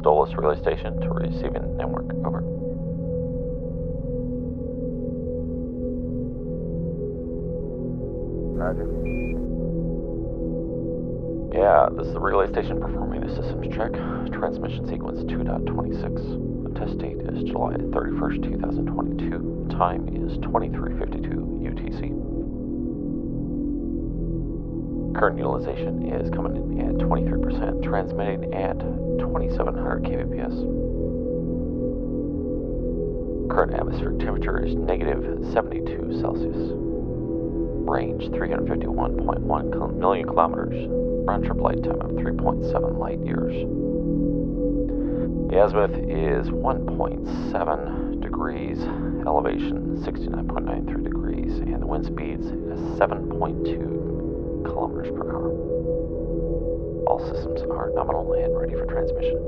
Stolas relay station to receiving network. Over. Roger. Yeah, this is the relay station performing a systems check. Transmission sequence 2.26. The test date is July 31st, 2022. Time is 23:52 UTC. Current utilization is coming in at 23%, transmitting at 2700 kbps. Current atmospheric temperature is negative 72 Celsius. Range 351.1 million kilometers. Round trip light time of 3.7 light years. The azimuth is 1.7 degrees, elevation 69.93 degrees, and the wind speeds is 7.2 kilometers per hour. All systems are nominal and ready for transmission.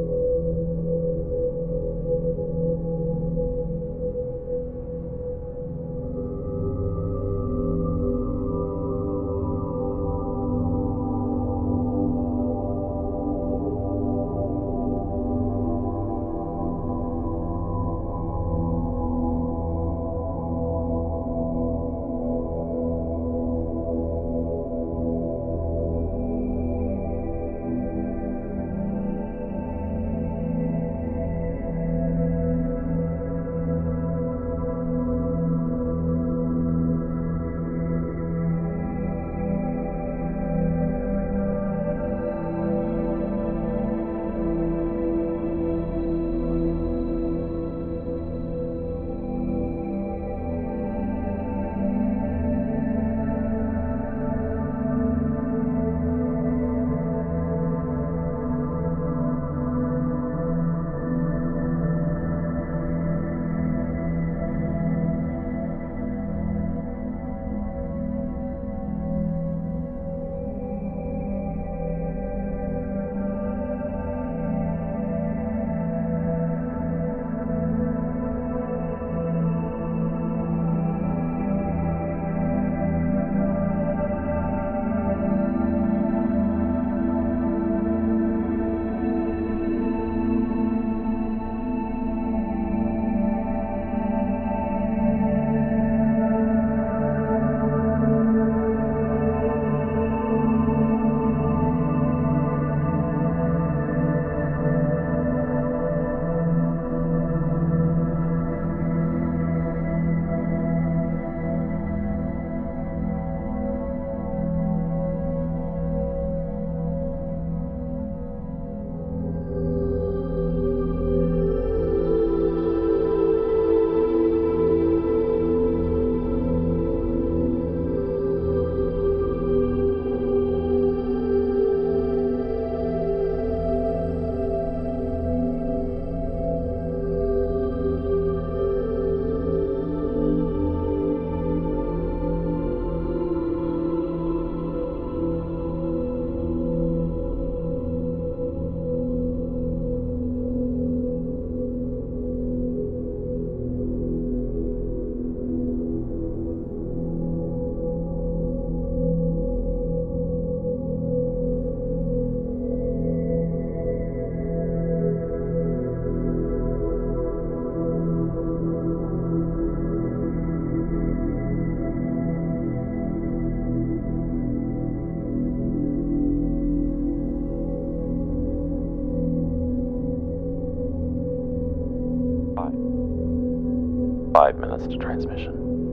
Five minutes to transmission.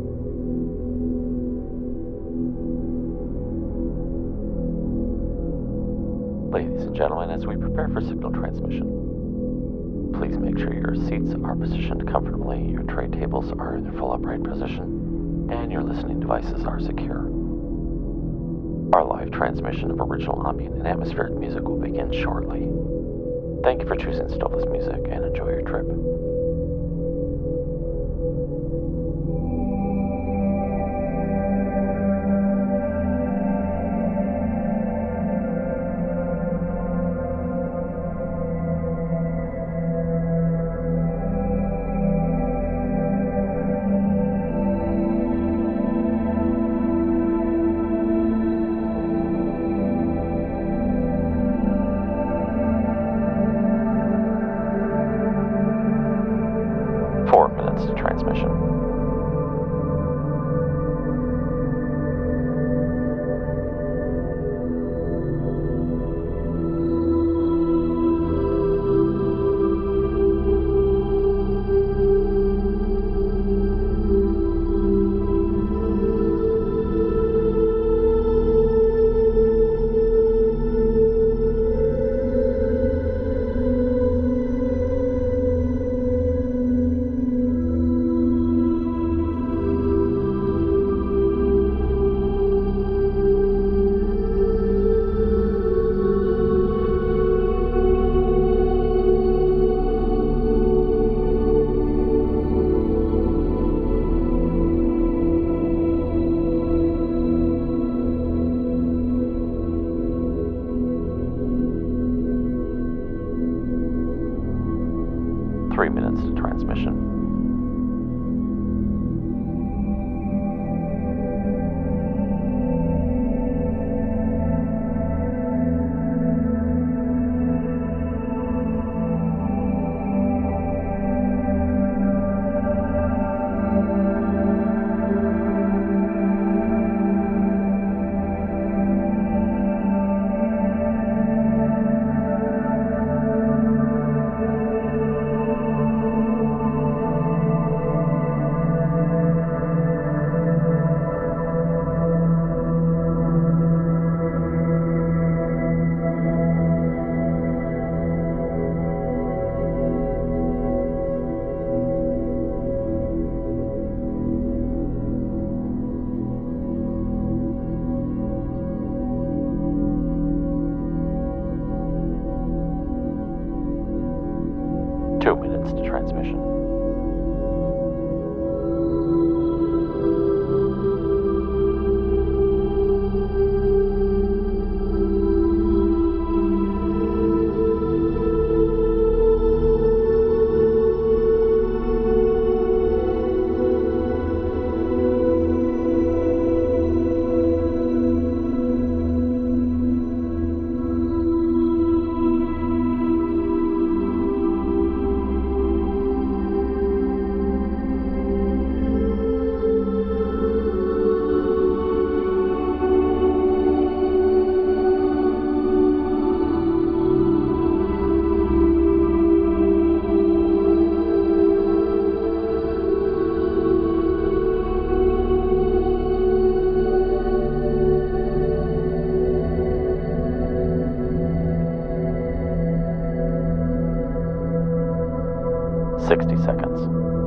Ladies and gentlemen, as we prepare for signal transmission, please make sure your seats are positioned comfortably, your tray tables are in their full upright position, and your listening devices are secure. Our live transmission of original ambient and atmospheric music will begin shortly. Thank you for choosing Stolas Music and enjoy your trip. 60 seconds.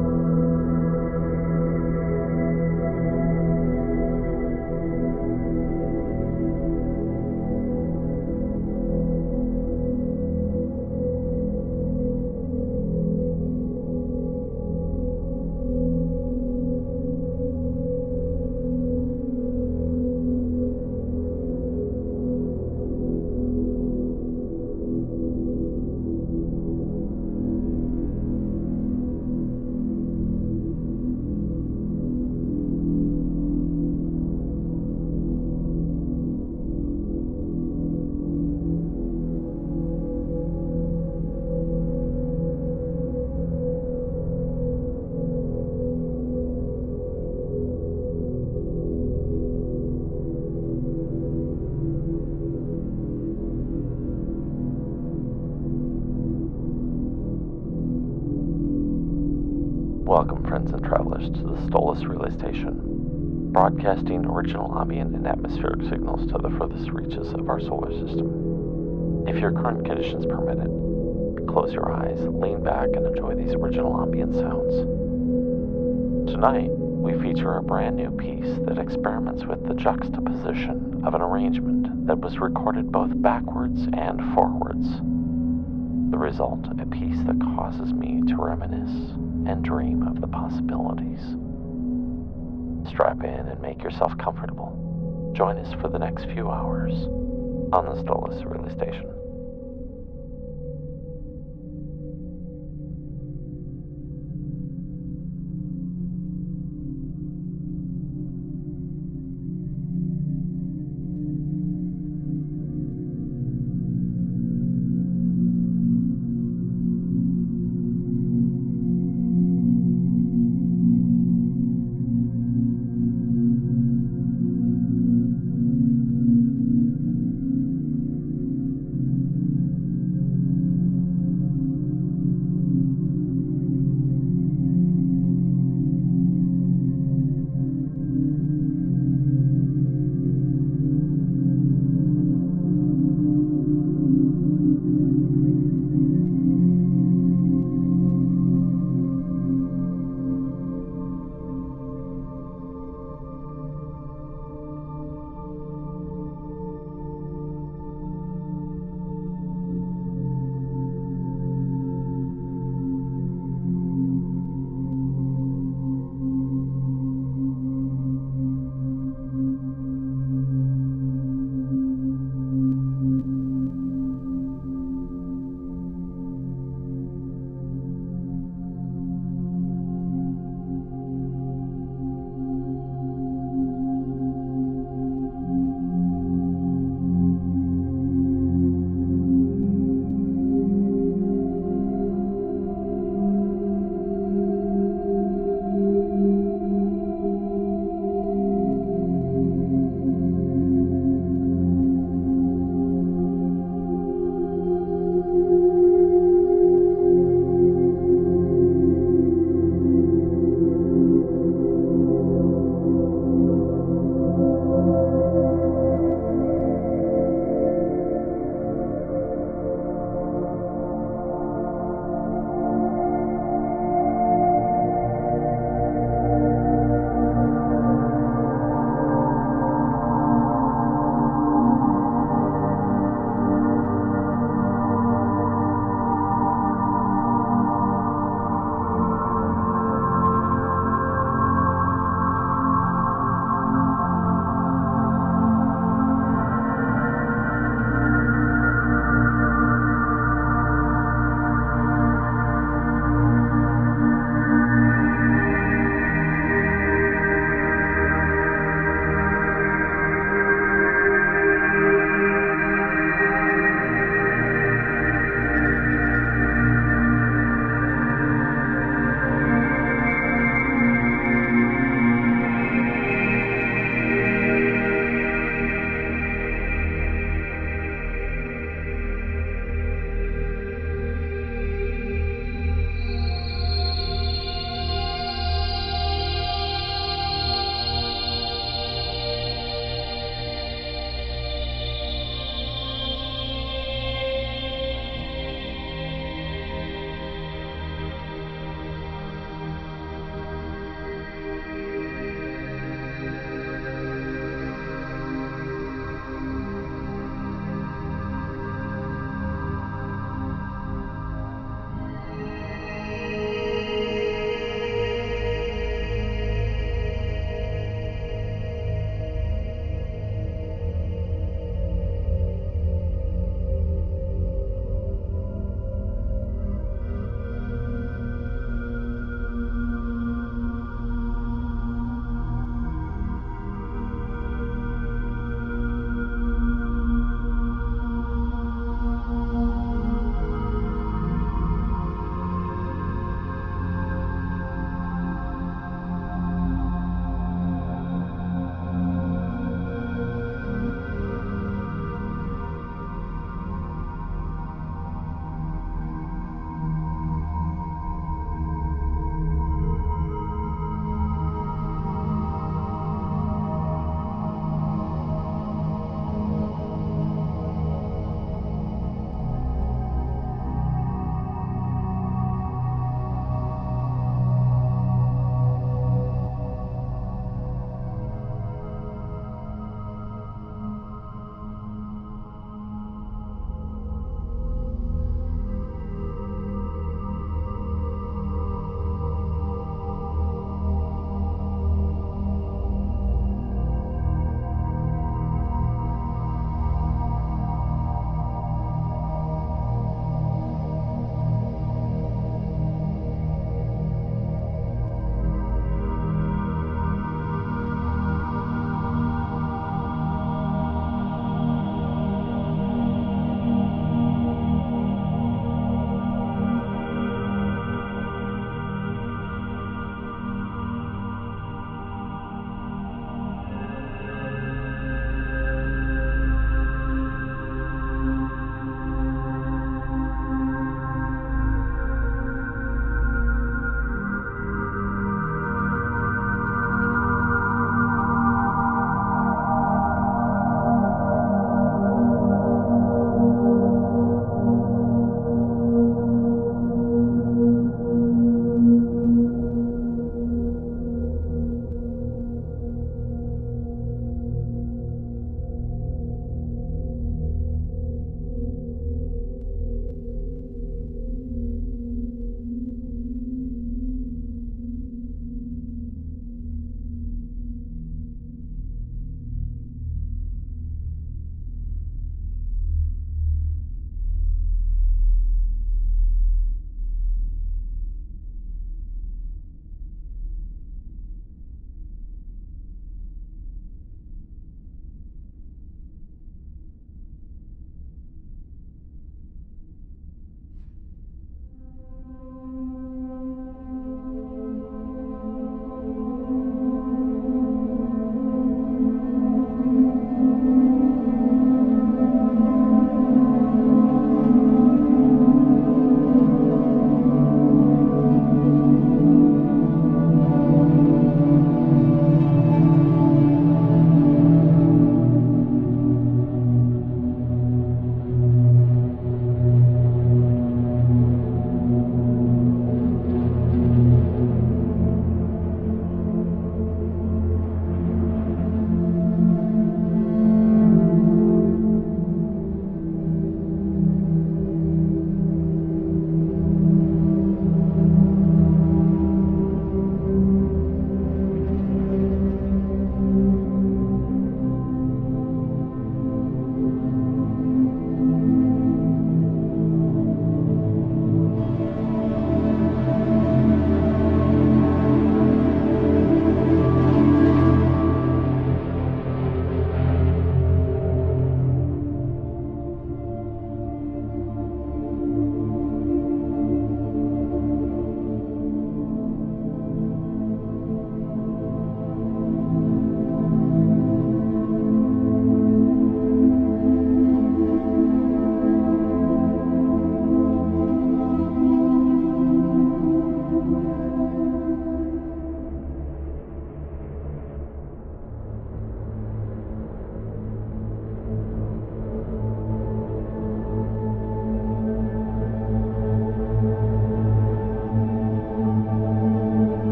Welcome, friends and travelers, to the Stolas Relay Station, broadcasting original ambient and atmospheric signals to the furthest reaches of our solar system. If your current conditions permit it, close your eyes, lean back, and enjoy these original ambient sounds. Tonight, we feature a brand new piece that experiments with the juxtaposition of an arrangement that was recorded both backwards and forwards. The result, a piece that causes me to reminisce and dream of the possibilities. Strap in and make yourself comfortable. Join us for the next few hours on the Stolas Relay Station.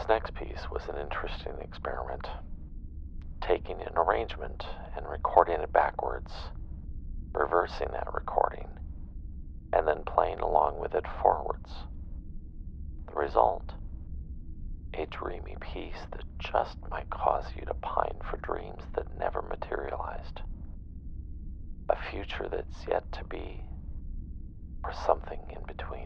next piece was an interesting experiment, taking an arrangement and recording it backwards, reversing that recording, and then playing along with it forwards. The result? A dreamy piece that just might cause you to pine for dreams that never materialized. A future that's yet to be, or something in between.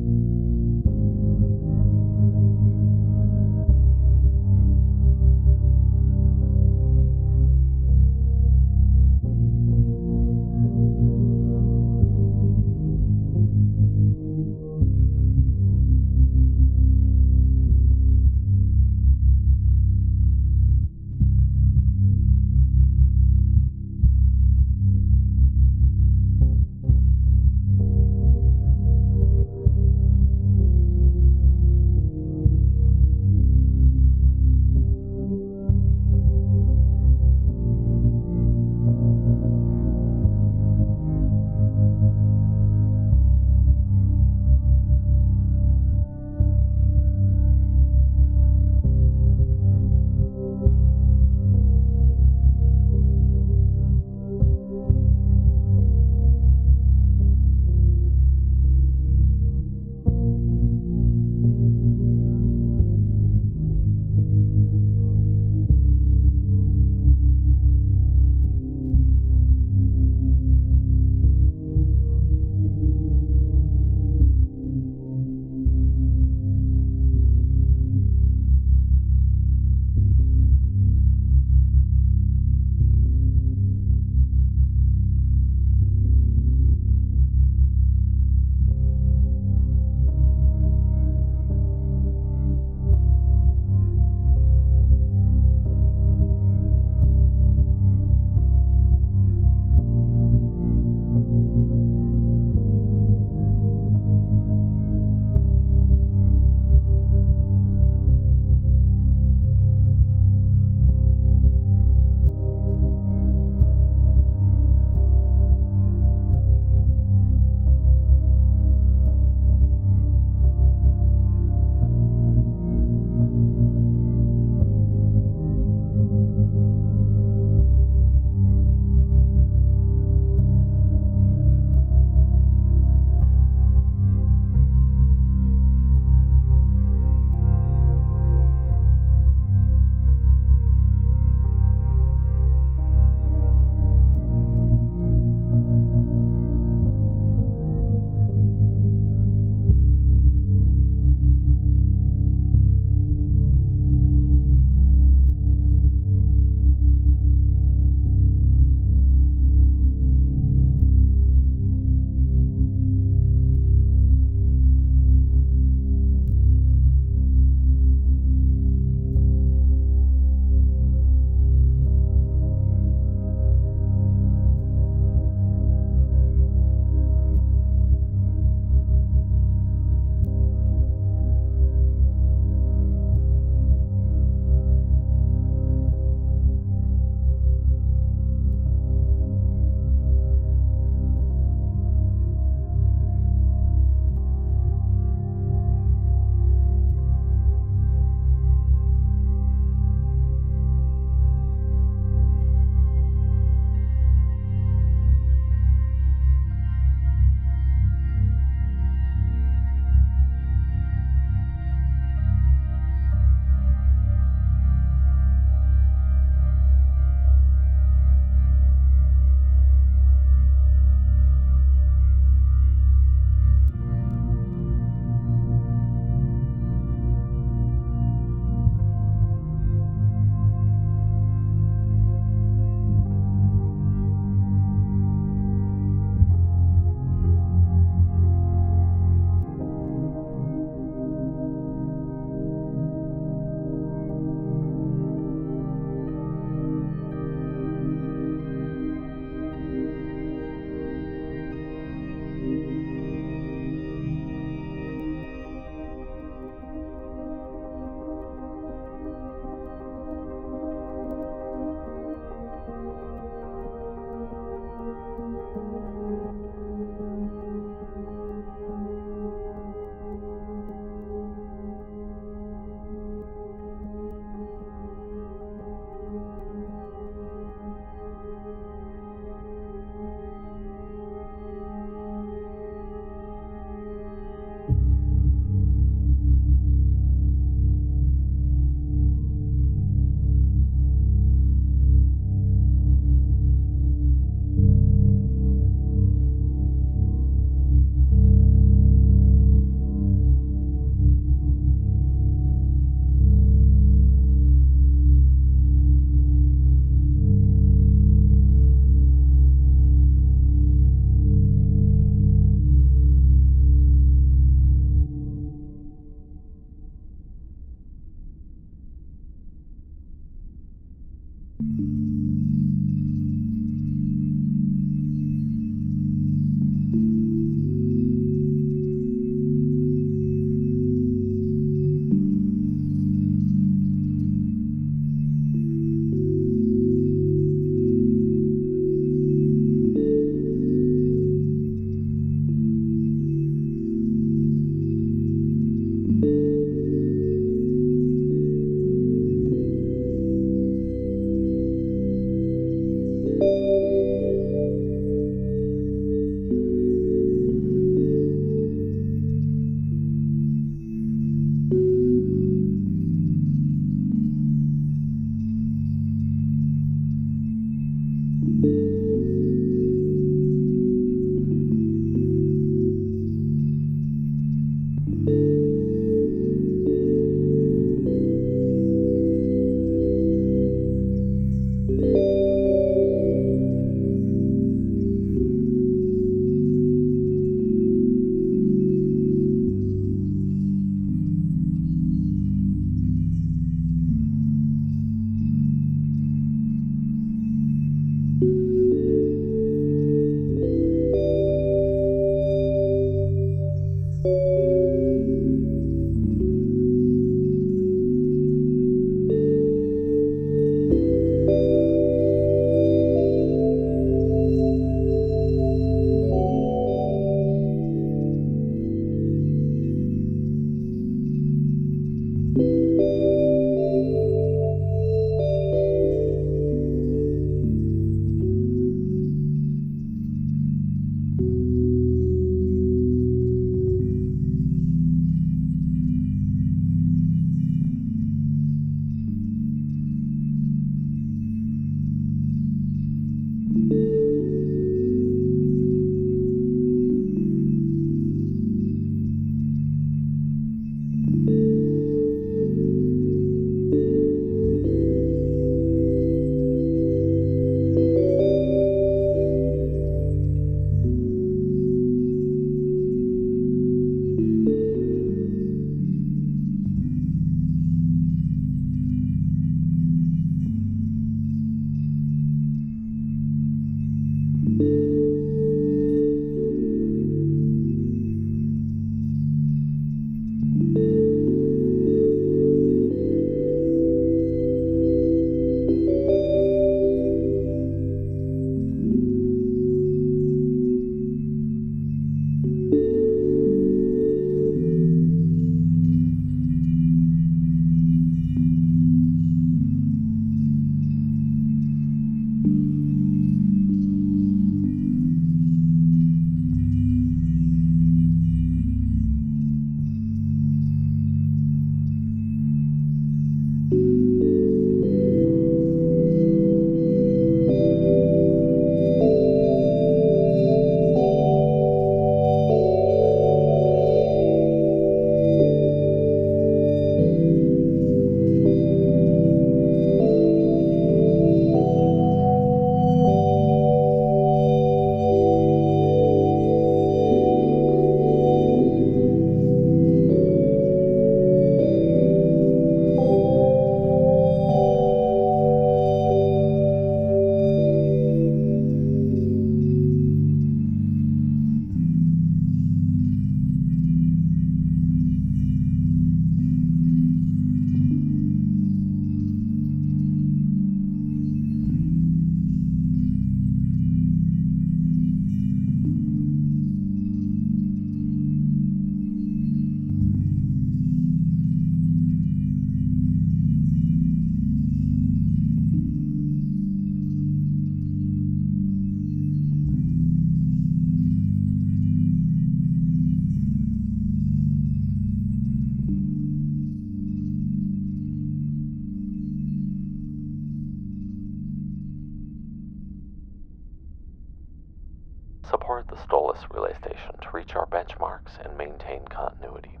Support the Stolas relay station to reach our benchmarks and maintain continuity.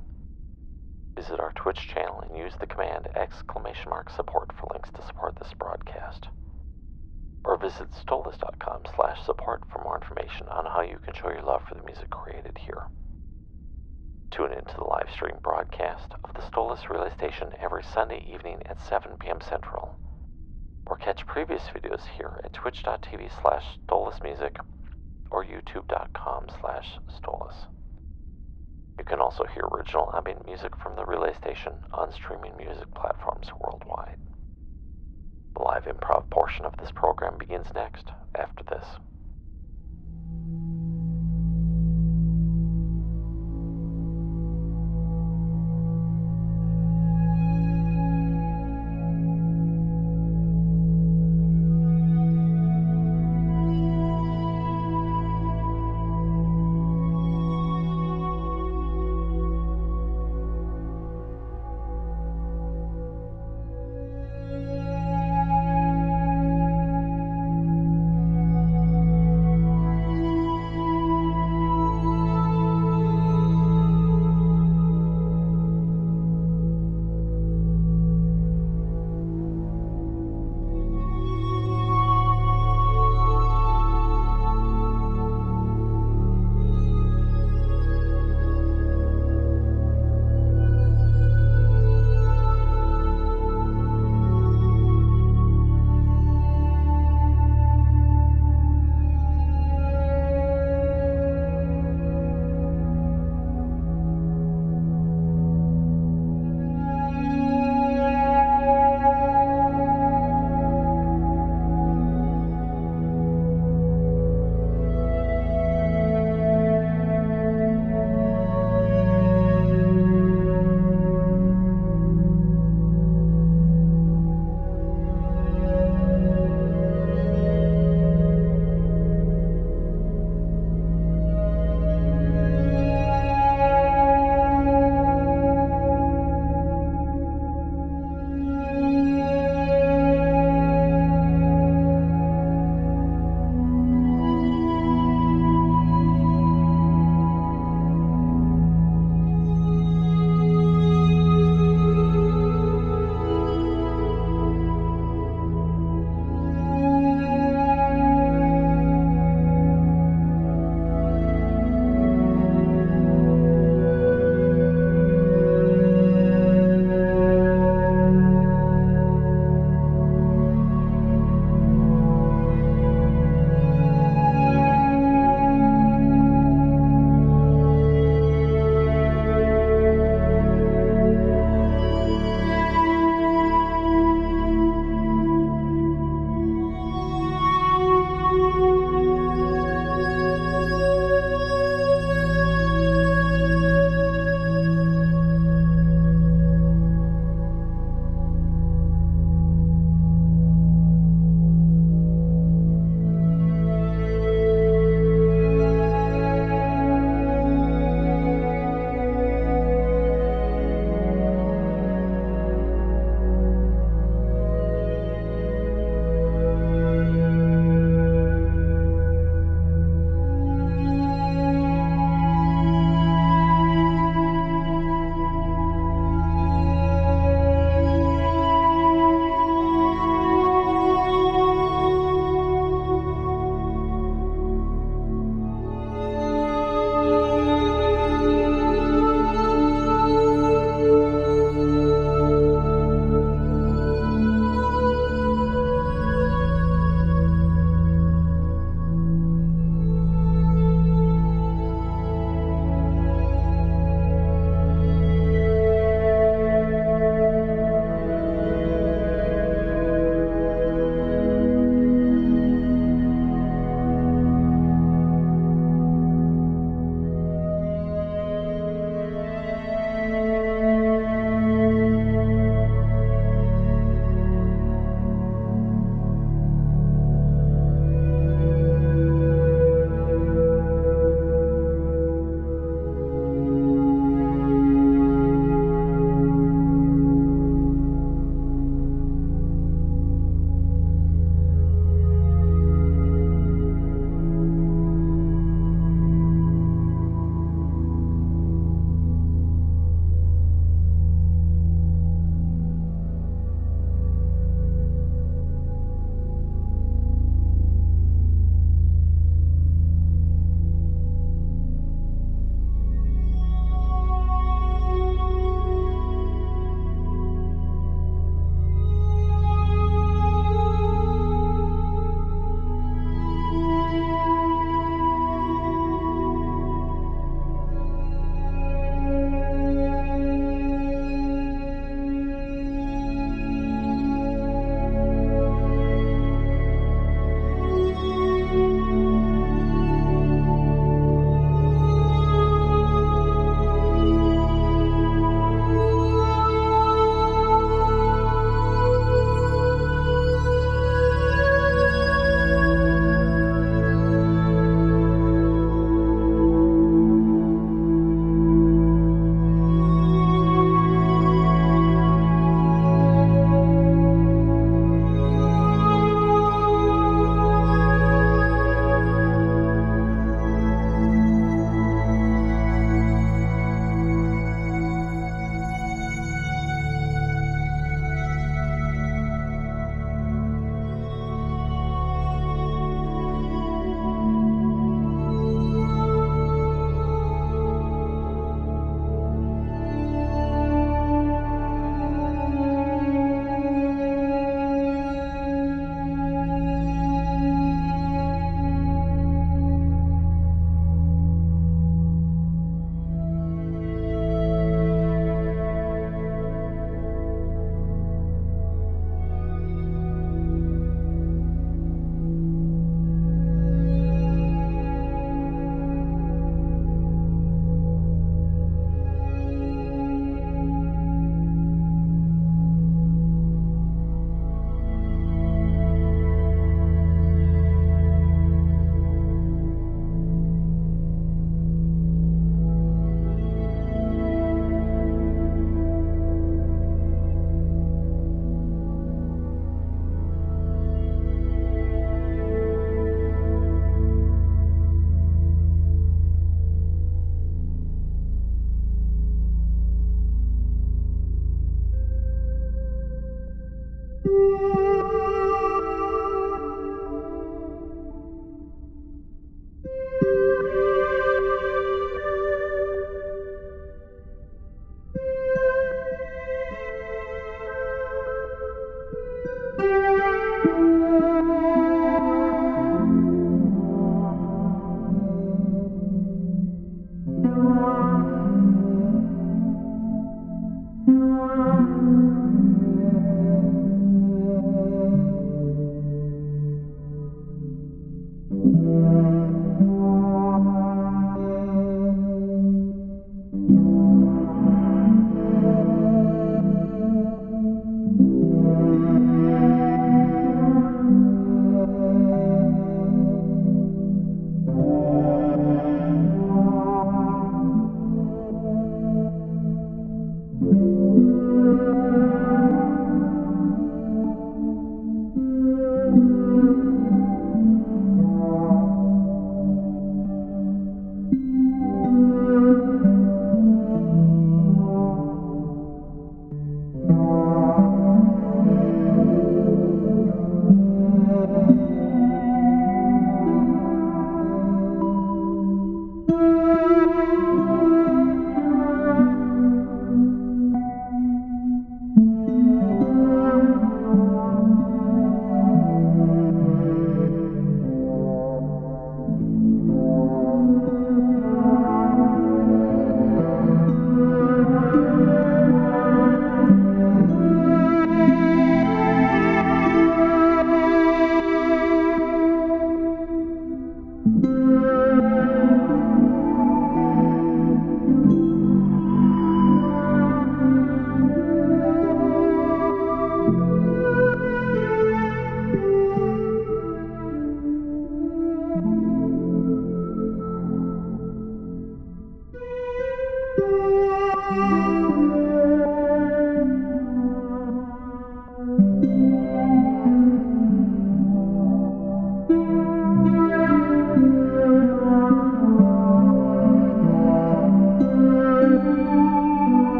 Visit our Twitch channel and use the command !support for links to support this broadcast. Or visit stolas.com/support for more information on how you can show your love for the music created here. Tune in to the live stream broadcast of the Stolas relay station every Sunday evening at 7 p.m. Central, or catch previous videos here at twitch.tv/stolusmusic or youtube.com/stolus. You can also hear original ambient music from the Relay Station on streaming music platforms worldwide. The live improv portion of this program begins next, after this.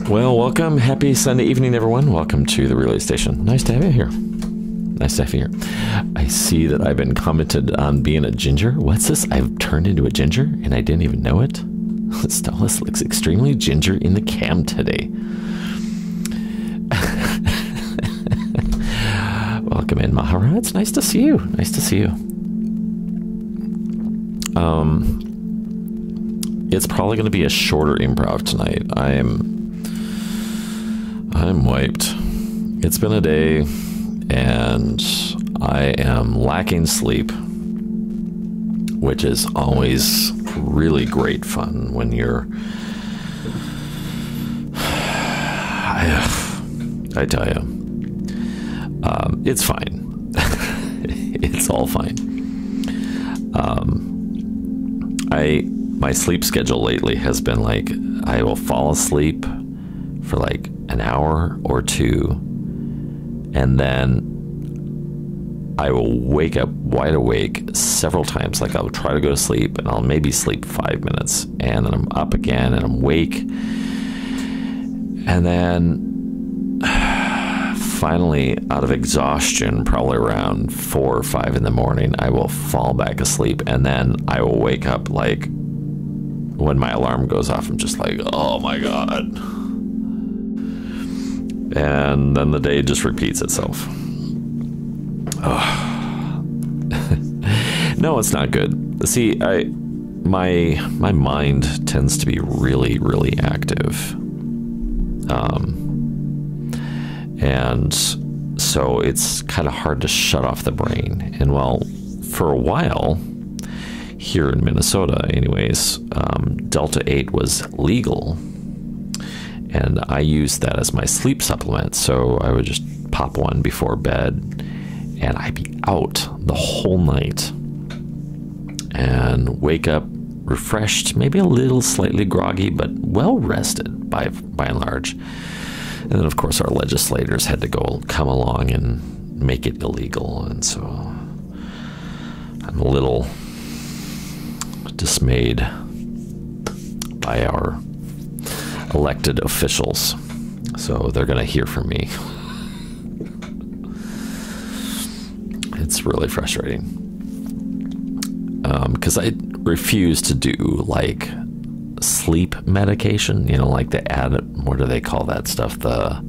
Well, welcome. Happy Sunday evening, everyone. Welcome to the Relay Station. Nice to have you here. Nice to have you here. I see that I've been commented on being a ginger. What's this? I've turned into a ginger and I didn't even know it. Stellis looks extremely ginger in the cam today. Welcome in, Mahara. It's nice to see you. Nice to see you. It's probably going to be a shorter improv tonight. I'm wiped. It's been a day, and I am lacking sleep, which is always really great fun when you're... I tell you, it's fine. It's all fine. My sleep schedule lately has been like, I will fall asleep for like an hour or two, and then I will wake up wide awake several times. Like I'll try to go to sleep and I'll maybe sleep 5 minutes, and then I'm up again and I'm awake, and then finally, out of exhaustion, probably around 4 or 5 in the morning, I will fall back asleep, and then I will wake up like when my alarm goes off. I'm just like, oh my God. And then the day just repeats itself. Oh. No, it's not good. See, my mind tends to be really, really active. And so it's kind of hard to shut off the brain. And well, for a while, here in Minnesota anyways, Delta 8 was legal, and I used that as my sleep supplement. So I would just pop one before bed, and I'd be out the whole night and wake up refreshed, maybe a little slightly groggy, but well rested by and large. And then, of course, our legislators had to come along and make it illegal. And so I'm a little dismayed by our elected officials. So they're going to hear from me. It's really frustrating. Because I refuse to do, like, sleep medication, you know, like the what do they call that stuff? I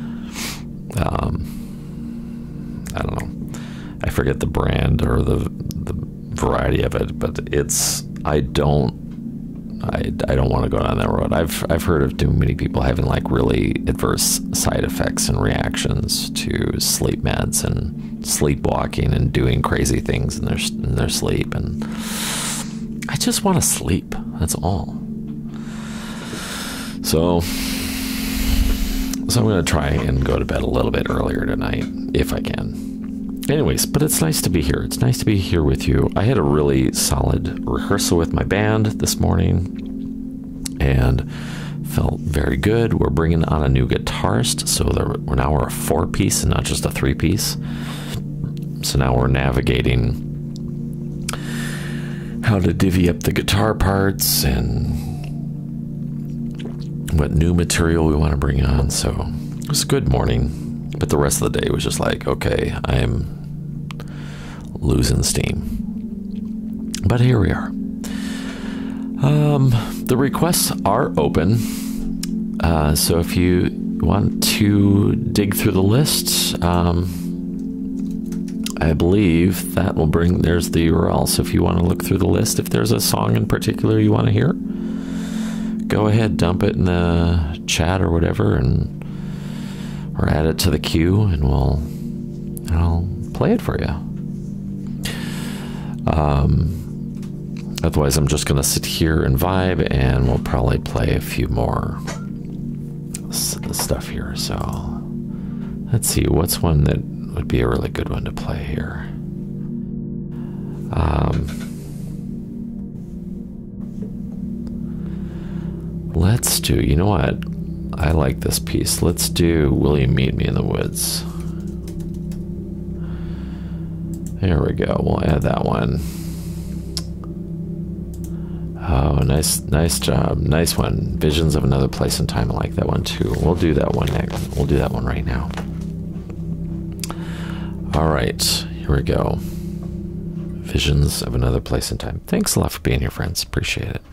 don't know. I forget the brand or the variety of it, but I don't want to go down that road. I've heard of too many people having like really adverse side effects and reactions to sleep meds and sleepwalking and doing crazy things in their sleep, and I just want to sleep. That's all. So I'm going to try and go to bed a little bit earlier tonight, if I can. Anyways, but it's nice to be here. It's nice to be here with you. I had a really solid rehearsal with my band this morning and felt very good. We're bringing on a new guitarist, so we're now a 4-piece and not just a 3-piece. So now we're navigating how to divvy up the guitar parts and what new material we want to bring on. So it was a good morning, but the rest of the day was just like, okay, I am losing steam. But here we are. The requests are open. So if you want to dig through the list, I believe that will there's the URL. So if you want to look through the list, if there's a song in particular you want to hear, go ahead, dump it in the chat or whatever, or add it to the queue, and I'll play it for you. Otherwise, I'm just going to sit here and vibe, and we'll probably play a few more stuff here. So let's see, what's one that would be a really good one to play here? Let's do, you know what? I like this piece. Let's do Will You Meet Me in the Woods? There we go. We'll add that one. Oh, nice job. Nice one. Visions of Another Place and Time. I like that one too. We'll do that one next. We'll do that one right now. All right, here we go. Visions of Another Place and Time. Thanks a lot for being here, friends. Appreciate it.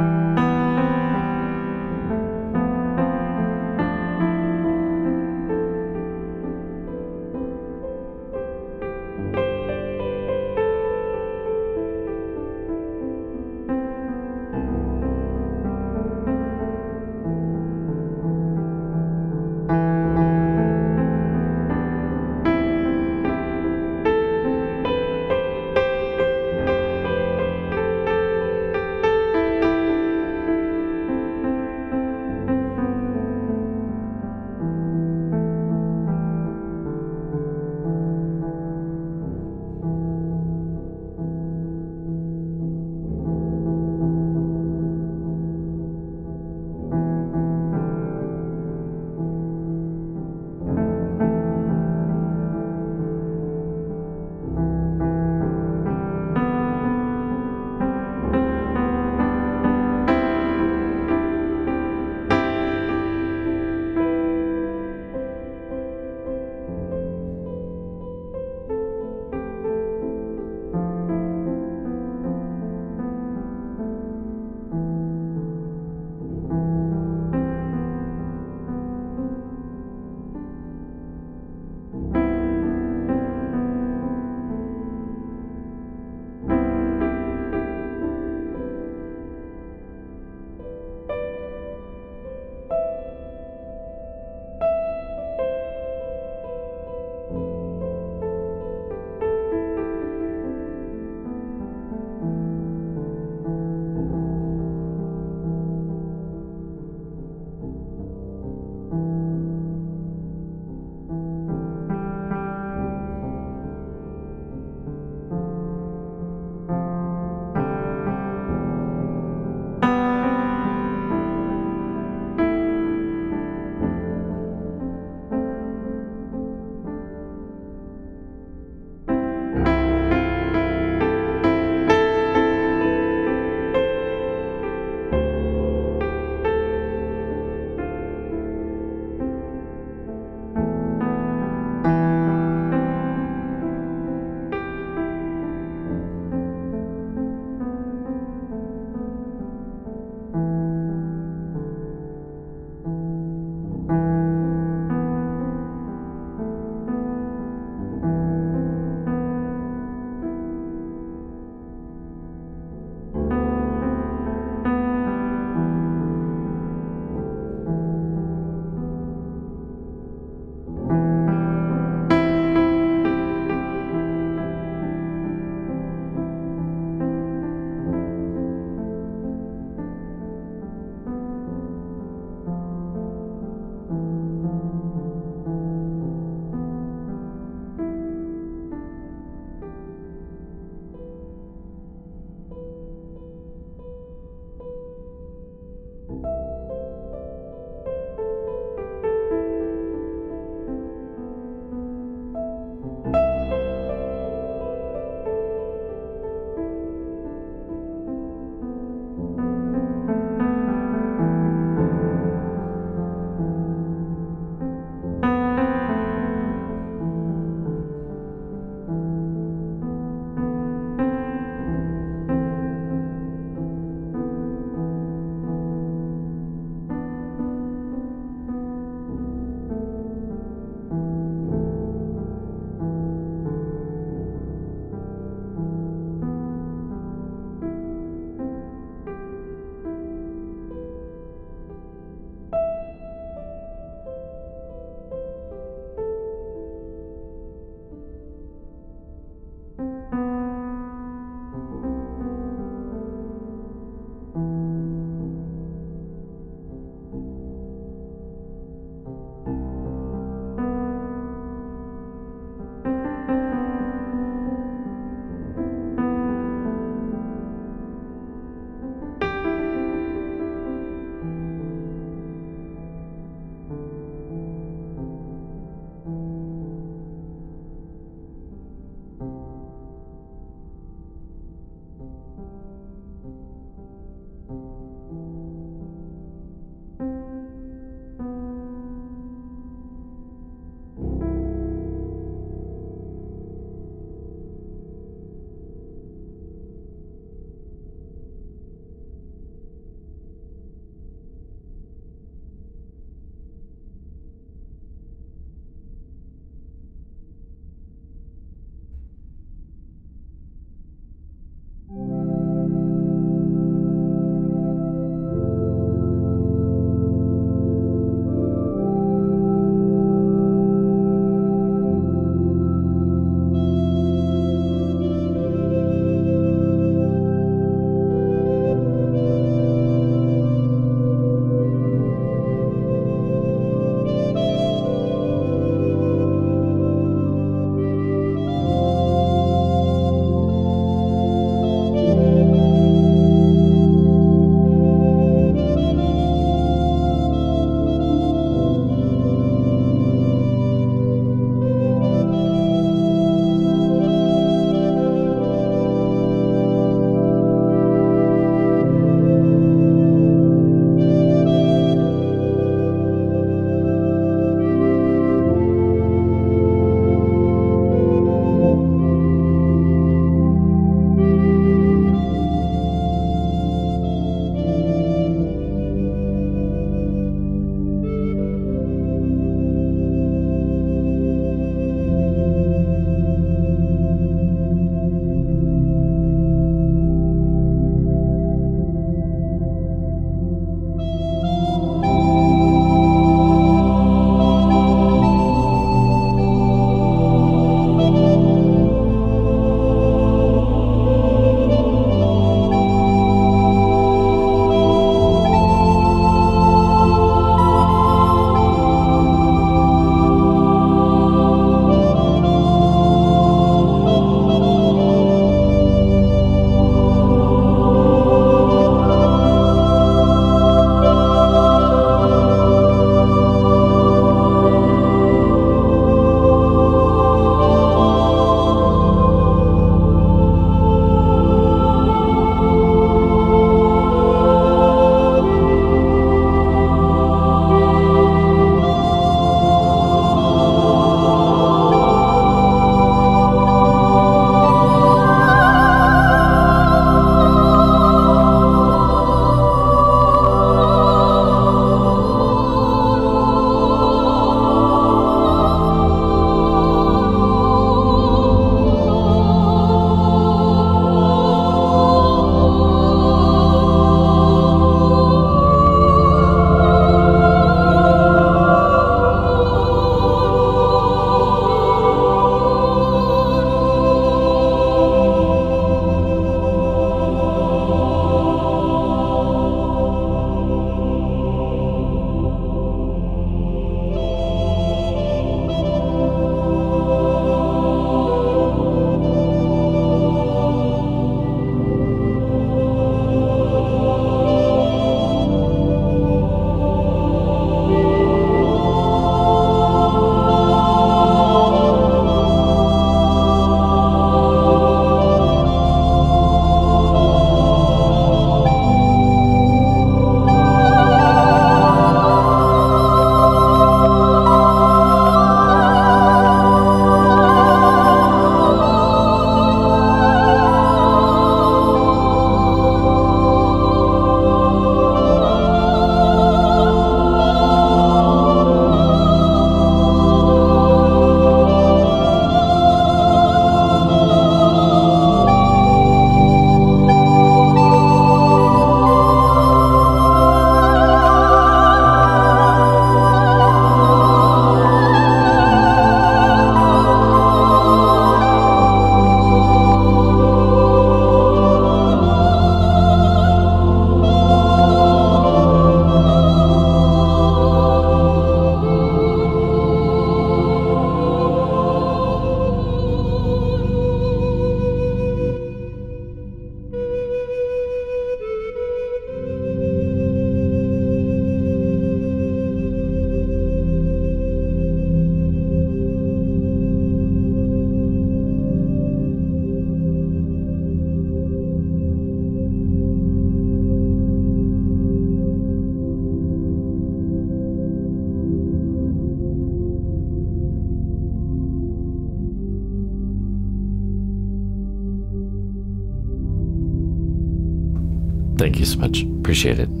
Thank you so much. Appreciate it.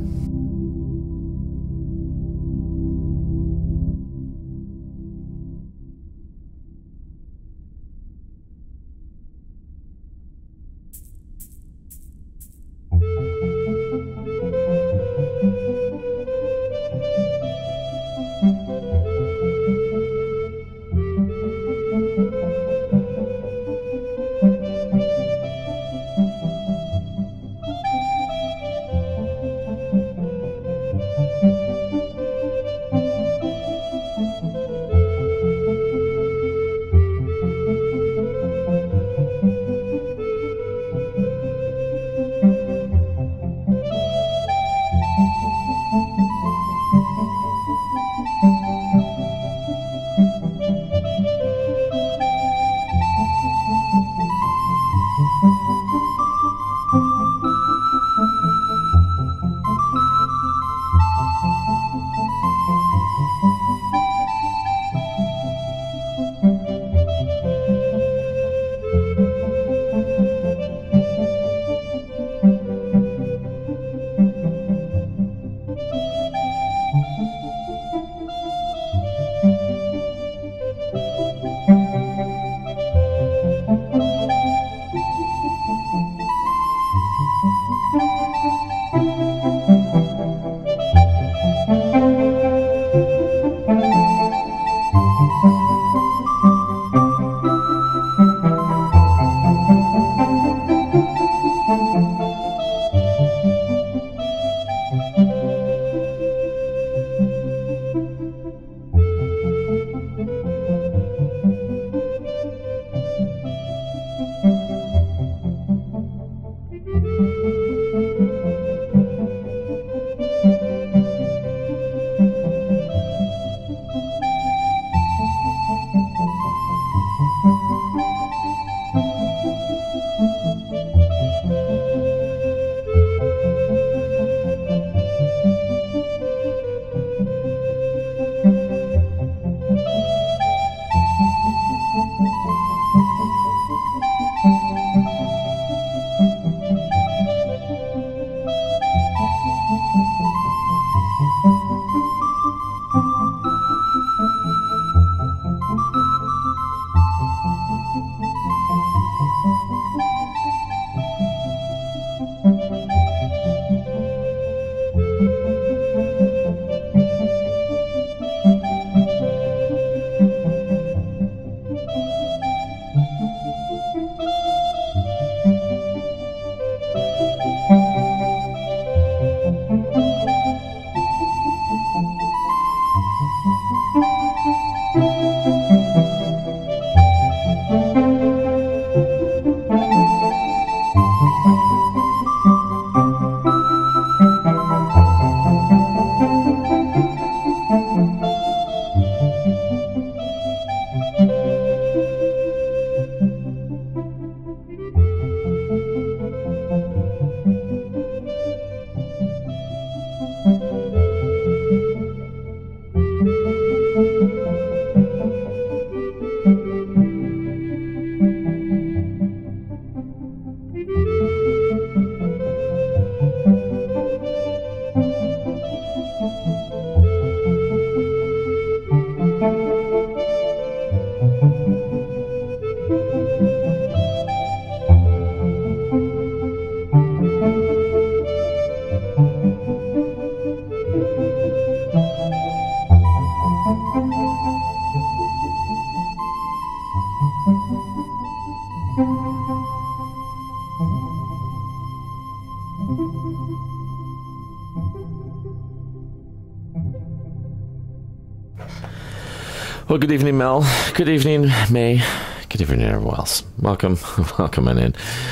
Well, good evening, Mel. Good evening, May. Good evening, everyone else. Welcome. Welcome on in.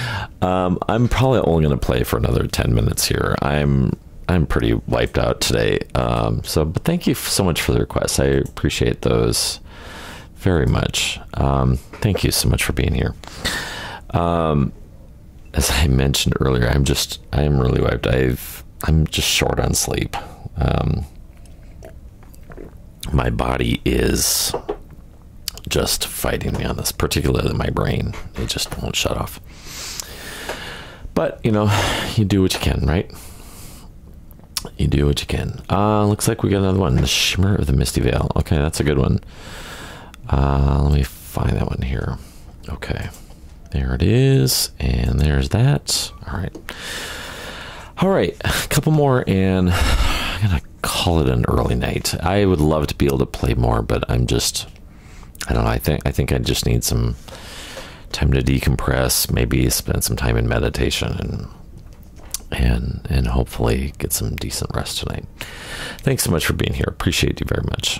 I'm probably only going to play for another 10 minutes here. I'm pretty wiped out today. But thank you so much for the requests. I appreciate those very much. Thank you so much for being here. As I mentioned earlier, I am really wiped. I'm just short on sleep. My body is just fighting me on this, particularly my brain. It just won't shut off. But, you do what you can, right? You do what you can. Looks like we got another one. The Shimmer of the Misty Veil. Okay, that's a good one. Let me find that one here. Okay. There it is. And there's that. All right. A couple more, and I'm going to call it an early night. I would love to be able to play more, but I don't know. I think I just need some time to decompress, maybe spend some time in meditation and hopefully get some decent rest tonight. Thanks so much for being here. Appreciate you very much.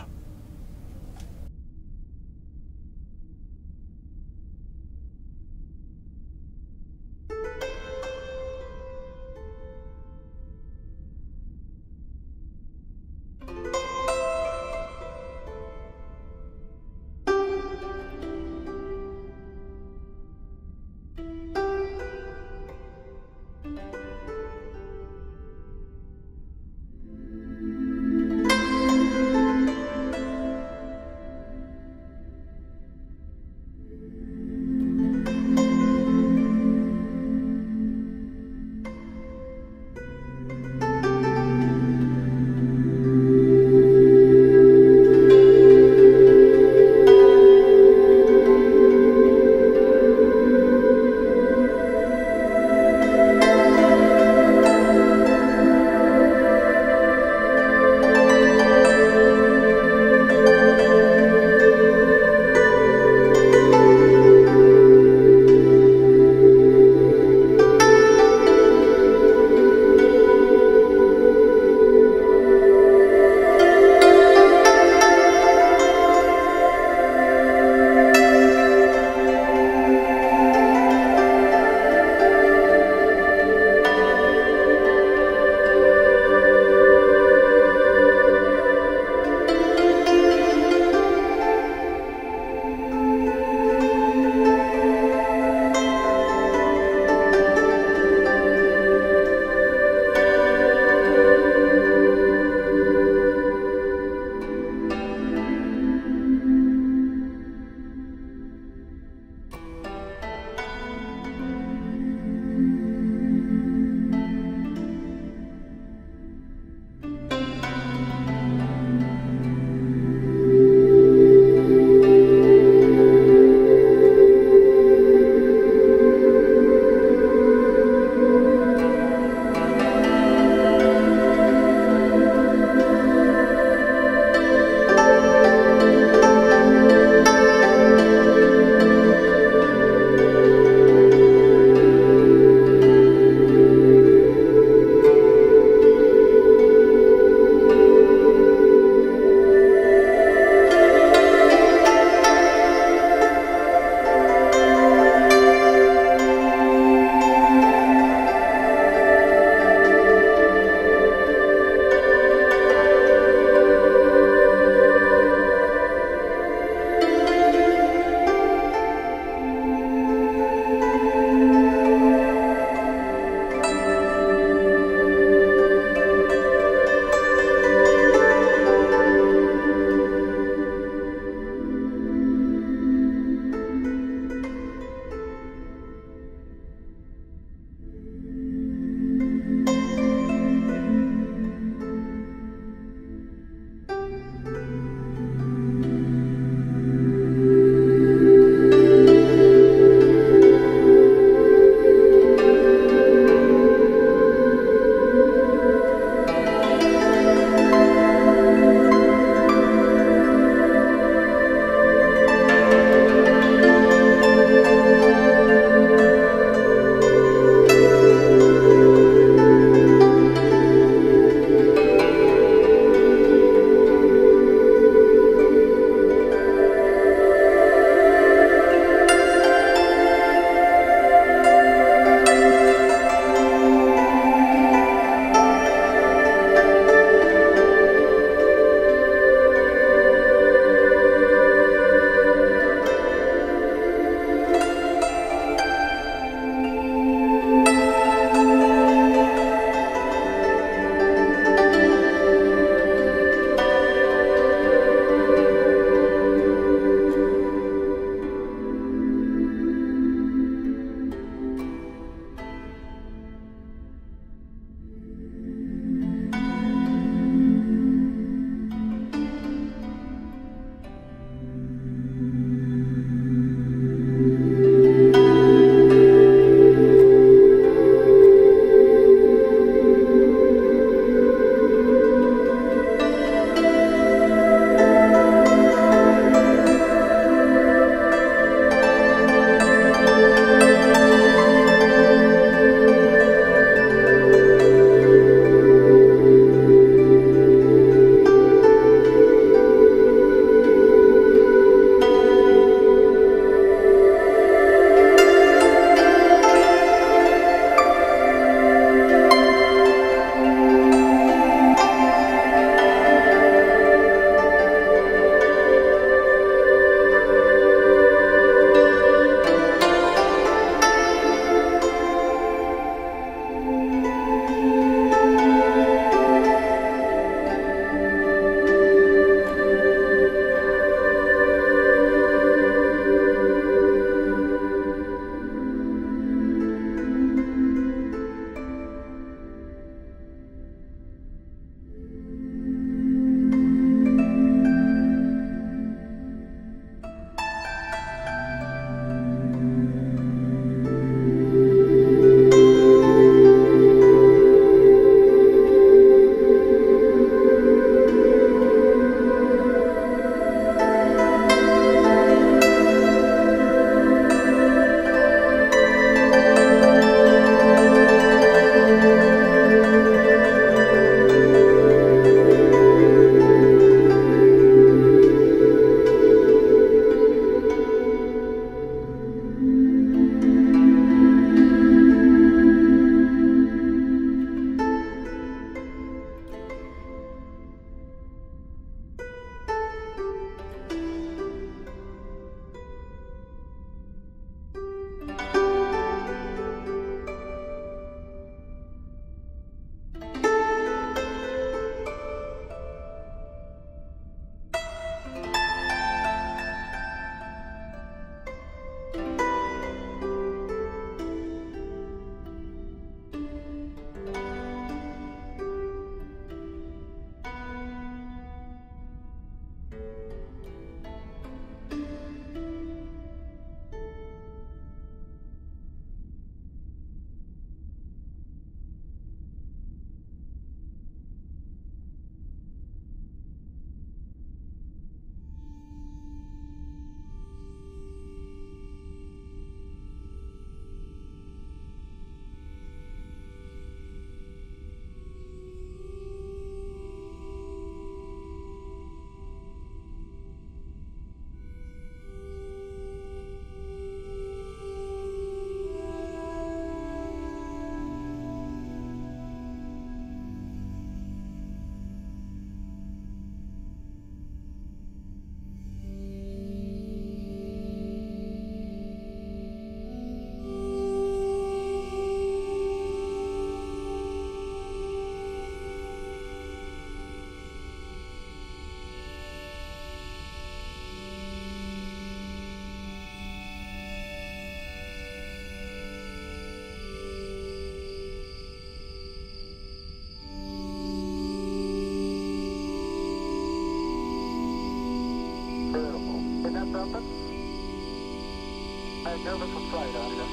open. I have nervous from flight out here.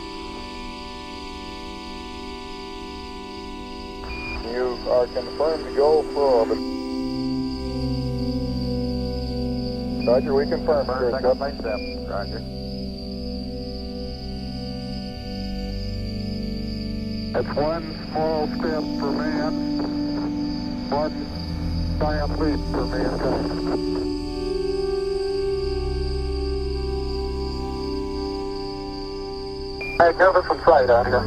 You are confirmed to go for orbit. Roger, we confirm. Second by step. Roger. It's one small step for man, one giant leap for mankind. I have nervous from flight out here.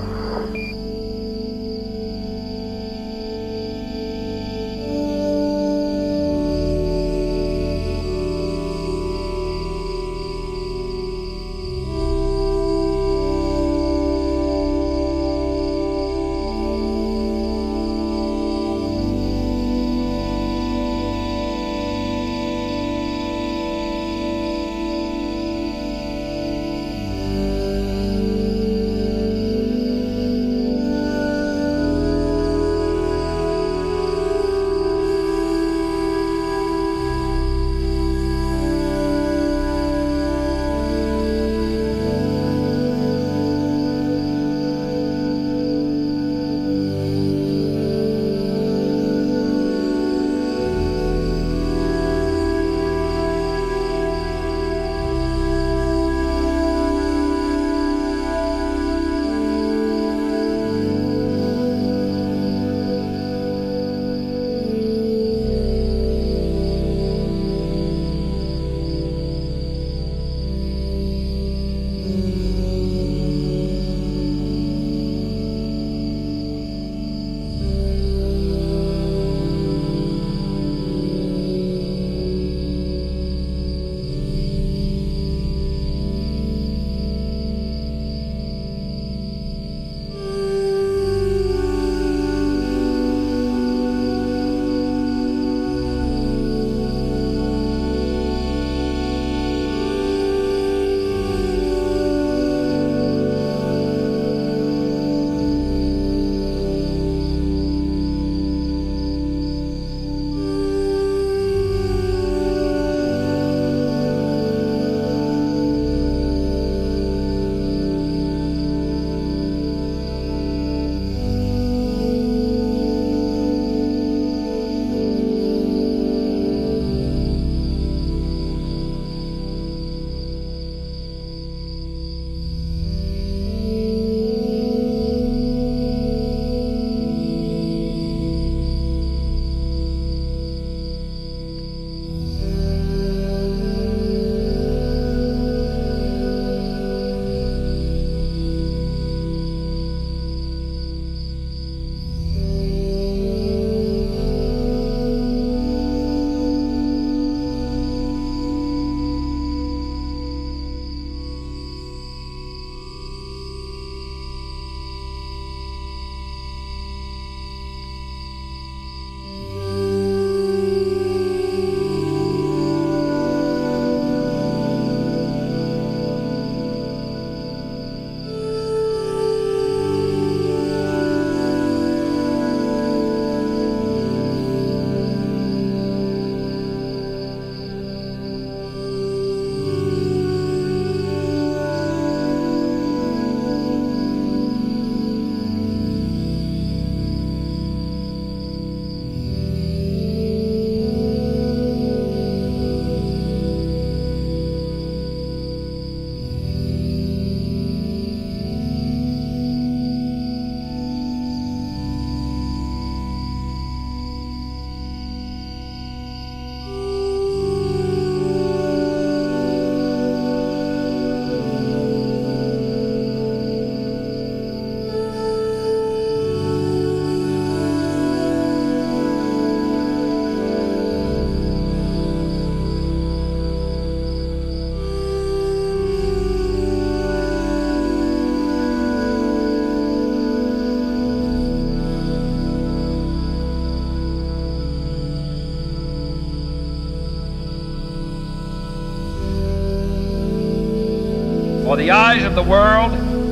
For the eyes of the world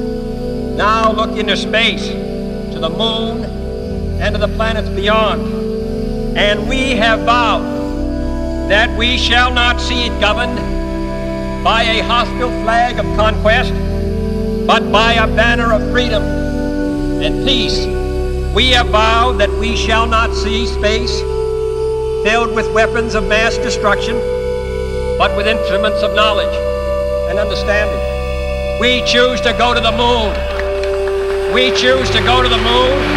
now look into space, to the moon and to the planets beyond. And we have vowed that we shall not see it governed by a hostile flag of conquest, but by a banner of freedom and peace. We have vowed that we shall not see space filled with weapons of mass destruction, but with instruments of knowledge and understanding. We choose to go to the moon. We choose to go to the moon.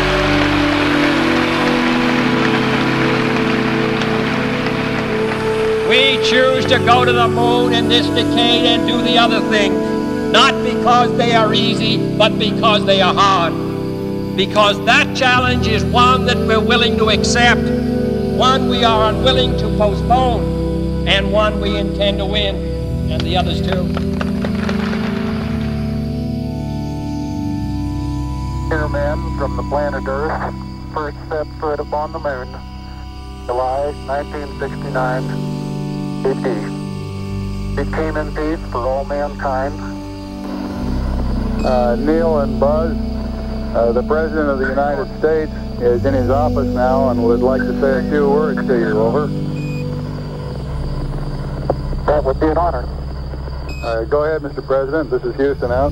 We choose to go to the moon in this decade and do the other things, not because they are easy, but because they are hard. Because that challenge is one that we're willing to accept, one we are unwilling to postpone, and one we intend to win, and the others too. Here, men from the planet Earth first set foot upon the moon, July 1969. It came in peace for all mankind. Neil and Buzz, the President of the United States is in his office now and would like to say a few words to you. Over. That would be an honor. Go ahead, Mr. President. This is Houston out.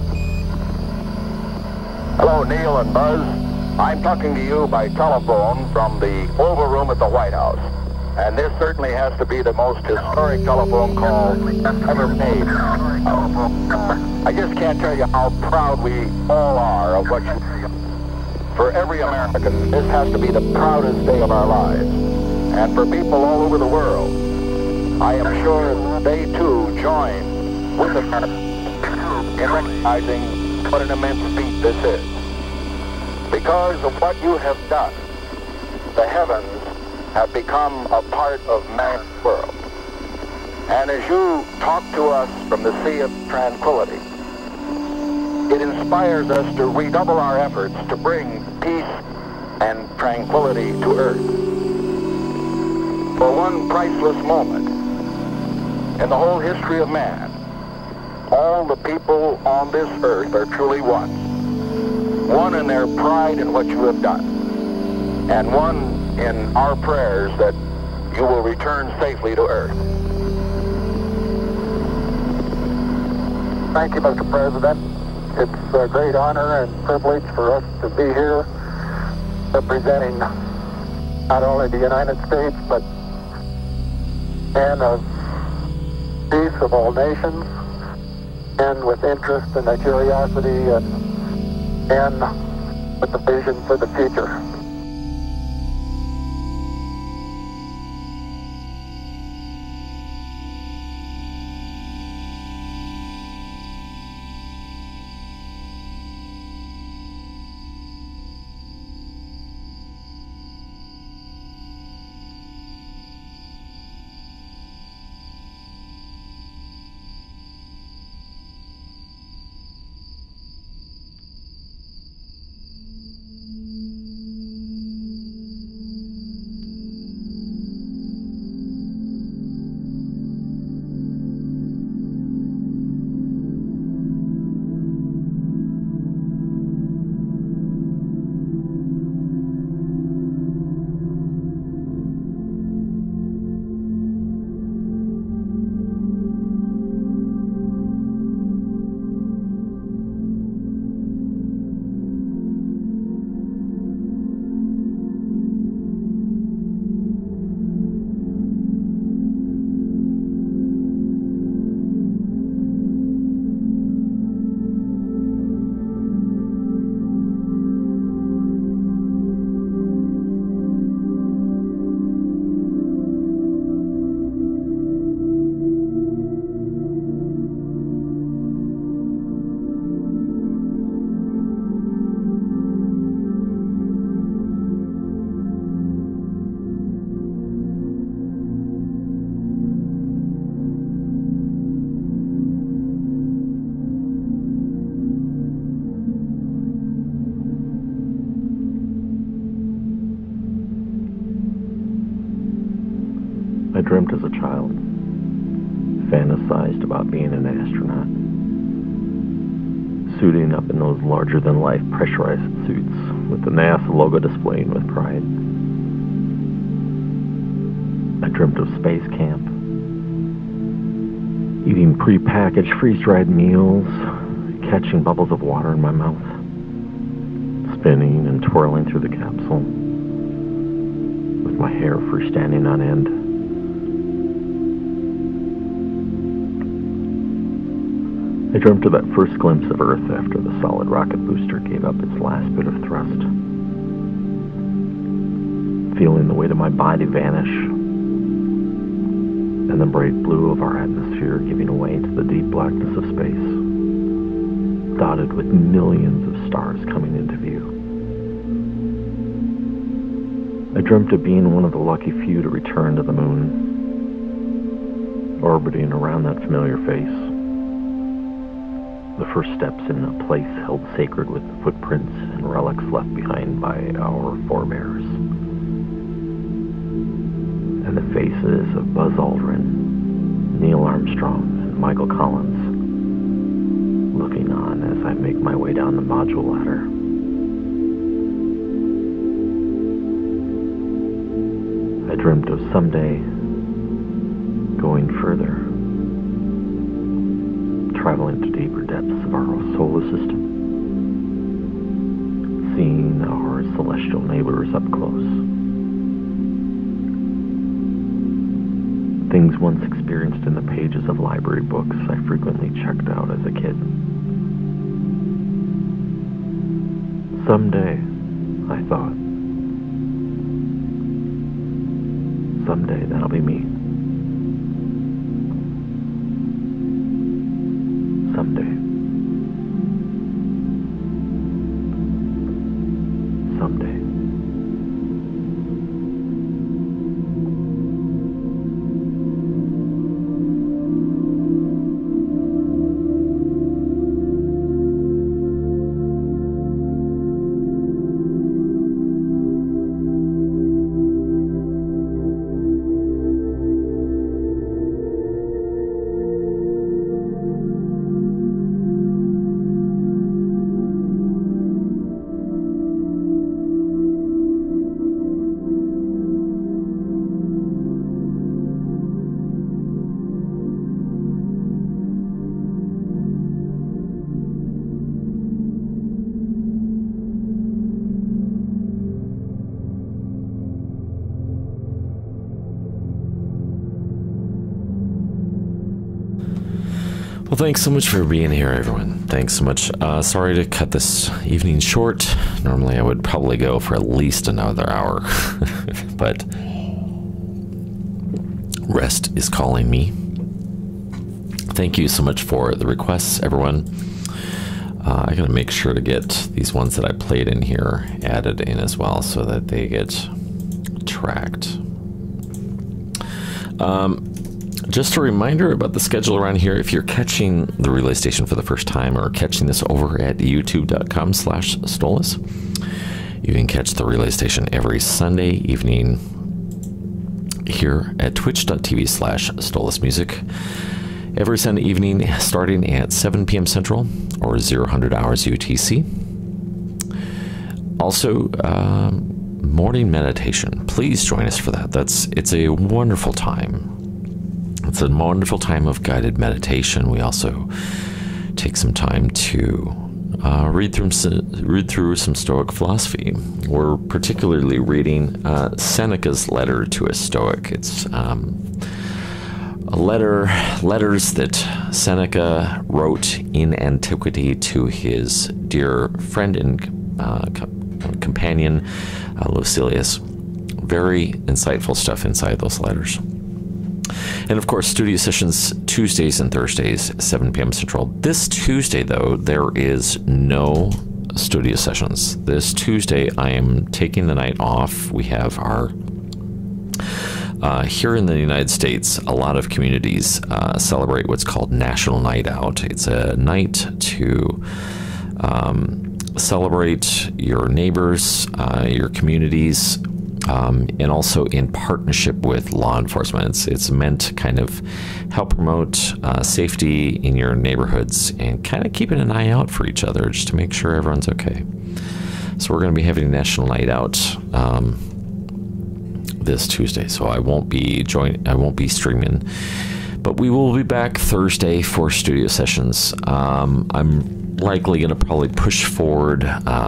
Hello, Neil and Buzz. I'm talking to you by telephone from the Oval Room at the White House. And this certainly has to be the most historic telephone call ever made. I just can't tell you how proud we all are of what you do. For every American, this has to be the proudest day of our lives. And for people all over the world, I am sure they too join with America in recognizing what an immense feat this is. Because of what you have done, the heavens have become a part of man's world. And as you talk to us from the Sea of Tranquility, it inspires us to redouble our efforts to bring peace and tranquility to Earth. For one priceless moment in the whole history of man, all the people on this earth are truly one. One in their pride in what you have done, and one in our prayers that you will return safely to Earth. Thank you, Mr. President. It's a great honor and privilege for us to be here representing not only the United States, but men of peace of all nations, and with interest and a curiosity and with the vision for the future. I dreamt as a child, fantasized about being an astronaut, suiting up in those larger-than-life pressurized suits with the NASA logo displaying with pride. I dreamt of space camp, Eating pre-packaged, freeze-dried meals, catching bubbles of water in my mouth, spinning and twirling through the capsule, with my hair freestanding on end. I dreamt of that first glimpse of Earth after the solid rocket booster gave up its last bit of thrust. Feeling the weight of my body vanish, and the bright blue of our atmosphere giving way to the deep blackness of space, dotted with millions of stars coming into view. I dreamt of being one of the lucky few to return to the moon, orbiting around that familiar face. The first steps in a place held sacred with the footprints and relics left behind by our forebears. And the faces of Buzz Aldrin, Neil Armstrong, and Michael Collins, looking on as I make my way down the module ladder. I dreamt of someday going further, traveling to deeper depths of our solar system, seeing our celestial neighbors up close. Things once experienced in the pages of library books I frequently checked out as a kid. Someday, I thought, someday that'll be me. Someday. Someday. Well, thanks so much for being here, everyone. Thanks so much. Sorry to cut this evening short. Normally I would probably go for at least another hour, but rest is calling me. Thank you so much for the requests, everyone. I gotta make sure to get these ones that I played in here added in as well so that they get tracked. Just a reminder about the schedule around here. If you're catching the Relay Station for the first time or catching this over at youtube.com/Stolas, you can catch the Relay Station every Sunday evening here at twitch.tv/StolasMusic. Every Sunday evening starting at 7 p.m. Central or 0000 hours UTC. Also, morning meditation. Please join us for that. It's a wonderful time. It's a wonderful time of guided meditation. We also take some time to read through some Stoic philosophy. We're particularly reading Seneca's letter to a Stoic. It's letters that Seneca wrote in antiquity to his dear friend and companion Lucilius. Very insightful stuff inside those letters. And of course, studio sessions Tuesdays and Thursdays, 7 p.m. Central. This Tuesday, though, there is no studio sessions. This Tuesday, I am taking the night off. We have our here in the United States, a lot of communities celebrate what's called National Night Out. It's a night to celebrate your neighbors, your communities, and also in partnership with law enforcement. It's meant to kind of help promote safety in your neighborhoods and kind of keeping an eye out for each other just to make sure everyone's okay. So we're going to be having a National Night Out this Tuesday, so I won't be streaming, But we will be back Thursday for studio sessions. I'm likely going to probably push forward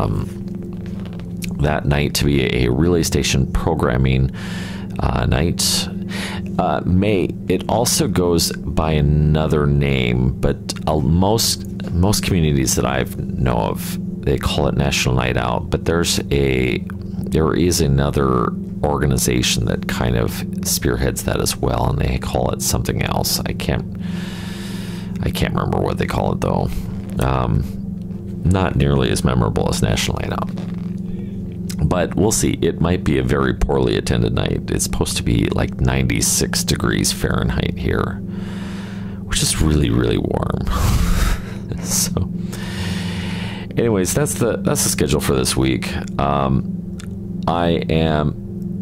that night to be a relay station programming night. It also goes by another name, but most communities that I know of, they call it National Night Out. But there is another organization that kind of spearheads that as well, and they call it something else. I can't remember what they call it though. Not nearly as memorable as National Night Out. But we'll see. It might be a very poorly attended night. It's supposed to be like 96 degrees Fahrenheit here, which is really, really warm. So, anyways, that's the schedule for this week. I am.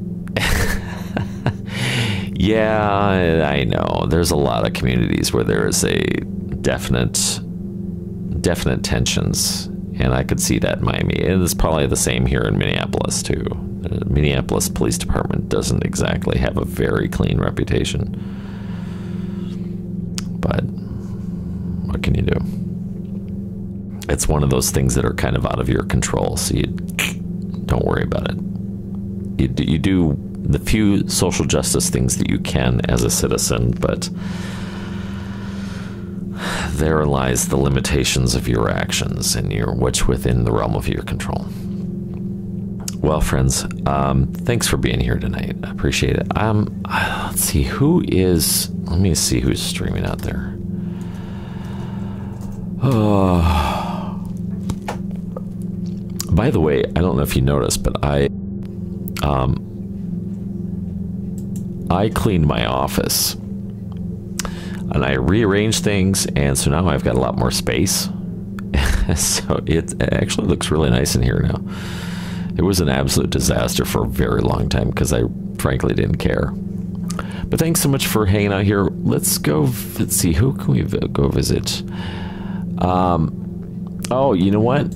Yeah, I know. There's a lot of communities where there is a definite tensions. And I could see that in Miami. And it's probably the same here in Minneapolis, too. The Minneapolis Police Department doesn't exactly have a very clean reputation. But what can you do? It's one of those things that are kind of out of your control, so you don't worry about it. You do the few social justice things that you can as a citizen, but there lies the limitations of your actions and what's within the realm of your control. Well, friends, thanks for being here tonight. I appreciate it. Let's see, let me see who's streaming out there. By the way, I don't know if you noticed, but I cleaned my office. And I rearranged things, and so now I've got a lot more space. So it actually looks really nice in here now. It was an absolute disaster for a very long time because I frankly didn't care. But thanks so much for hanging out here. Let's see, who can we go visit? Oh, you know what?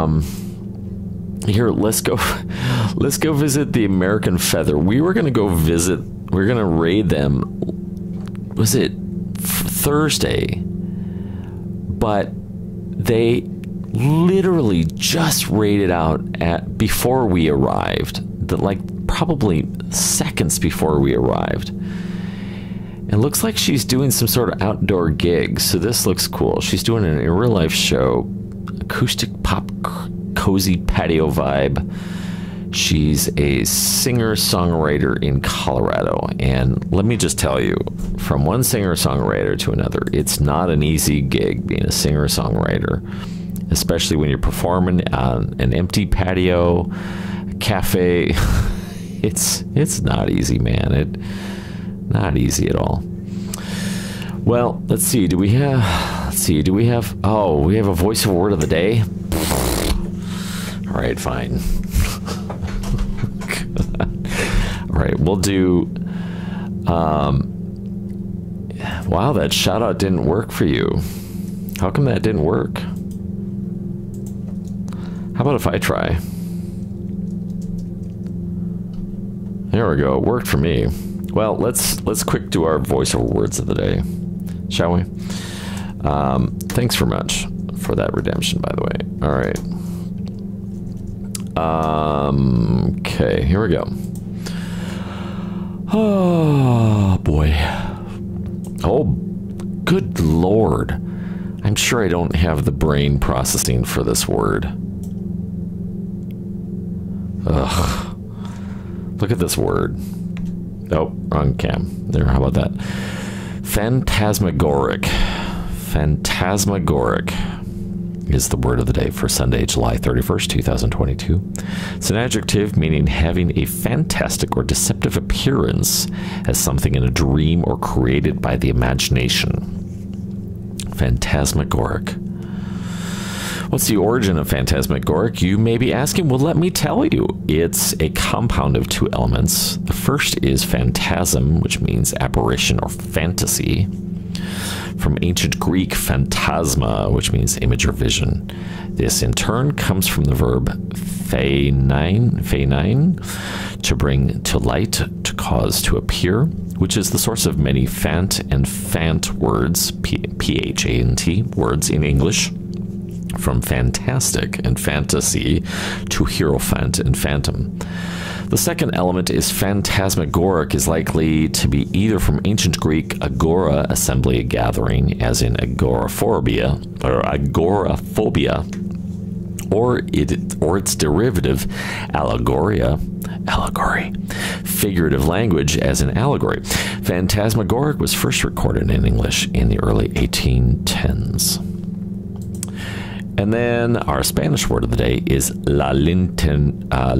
Here, let's go visit the American Feather. We're going to raid them. Was it Thursday? But they literally just raided out before we arrived, probably seconds before we arrived. It looks like she's doing some sort of outdoor gig, so this looks cool. She's doing a real life show, acoustic pop, cozy patio vibe. She's a singer-songwriter in Colorado, and let me just tell you, from one singer-songwriter to another, it's not an easy gig being a singer-songwriter, especially when you're performing on an empty patio, cafe. It's not easy, man. Not easy at all. Well, let's see. Do we have we have a voice of word of the day? All right, fine. All right, we'll do wow, that shout out didn't work for you. How come that didn't work? How about if I try? There we go. It worked for me. Well, let's quick do our voiceover words of the day, shall we? Thanks for much for that redemption, by the way. All right. Okay, here we go. Oh boy. Oh, good Lord. I'm sure I don't have the brain processing for this word. Ugh. Look at this word. Oh, wrong cam. There, how about that? Phantasmagoric. Phantasmagoric is the word of the day for Sunday, July 31st, 2022. It's an adjective meaning having a fantastic or deceptive appearance as something in a dream or created by the imagination. Phantasmagoric. What's the origin of phantasmagoric? You may be asking. Well, let me tell you. It's a compound of two elements. The first is phantasm, which means apparition or fantasy. From ancient Greek, phantasma, which means image or vision. This, in turn, comes from the verb phanein, to bring to light, to cause to appear, which is the source of many phant and phant words, P-H-A-N-T, words in English, from fantastic and fantasy to hierophant and phantom. The second element is phantasmagoric, is likely to be either from ancient Greek agora, assembly, gathering, as in agoraphobia, or its derivative allegoria, allegory, figurative language, as in allegory. Phantasmagoric was first recorded in English in the early 1810s. And then our Spanish word of the day is la linterna,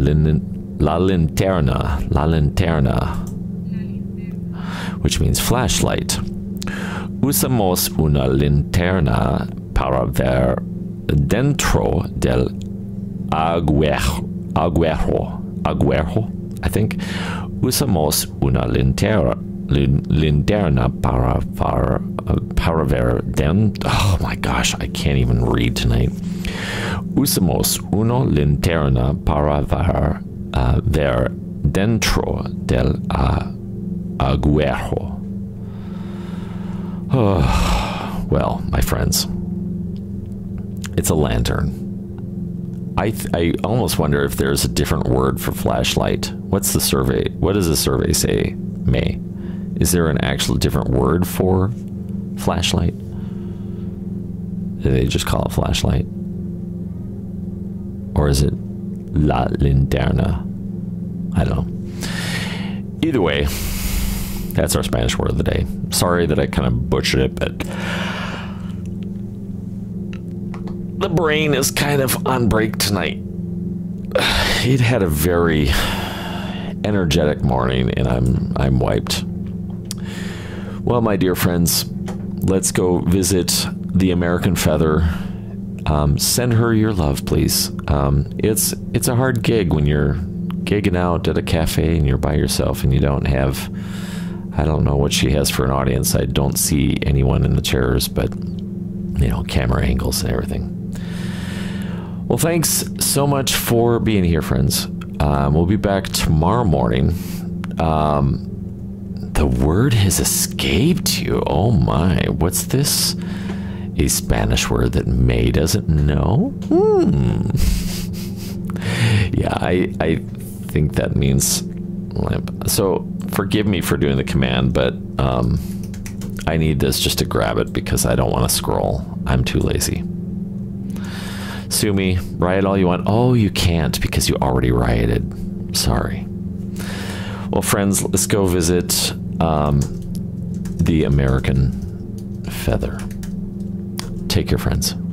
which means flashlight. Usamos una linterna para ver dentro del aguero, I think. Usamos una linterna para ver dentro. Oh my gosh, I can't even read tonight. Usamos una linterna para ver dentro del aguero. Oh, well, my friends, it's a lantern. I almost wonder if there's a different word for flashlight. What's the survey? What does the survey say, May? Is there an actual different word for flashlight? Do they just call it flashlight? Or is it la linterna? I don't know. Either way, that's our Spanish word of the day. Sorry that I kind of butchered it, but the brain is kind of on break tonight. It had a very energetic morning, and I'm wiped. Well, my dear friends, let's go visit the American Feather. Send her your love, please. It's a hard gig when you're gigging out at a cafe and you're by yourself and you don't have, I don't know what she has for an audience. I don't see anyone in the chairs, but, you know, camera angles and everything. Well, thanks so much for being here, friends. We'll be back tomorrow morning. The word has escaped you. Oh my, what's this? A Spanish word that May doesn't know? Yeah, I think that means limp. So forgive me for doing the command, but I need this just to grab it because I don't want to scroll. I'm too lazy. Sue me, riot all you want. Oh, you can't because you already rioted. Sorry. Well, friends, let's go visit the American Feather. Take care, friends.